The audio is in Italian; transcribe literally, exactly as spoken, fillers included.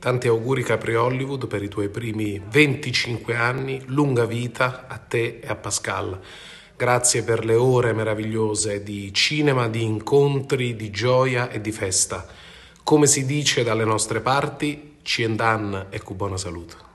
Tanti auguri Capri Hollywood per i tuoi primi venticinque anni, lunga vita a te e a Pascal. Grazie per le ore meravigliose di cinema, di incontri, di gioia e di festa. Come si dice dalle nostre parti, Ciendan e cu buona salute.